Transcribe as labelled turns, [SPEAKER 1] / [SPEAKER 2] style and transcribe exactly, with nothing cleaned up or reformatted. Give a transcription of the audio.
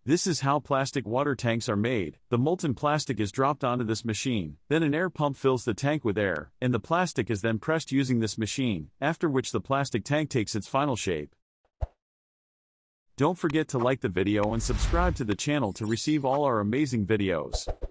[SPEAKER 1] This is how plastic water tanks are made. The molten plastic is dropped onto this machine, then an air pump fills the tank with air, and the plastic is then pressed using this machine, after which the plastic tank takes its final shape. Don't forget to like the video and subscribe to the channel to receive all our amazing videos.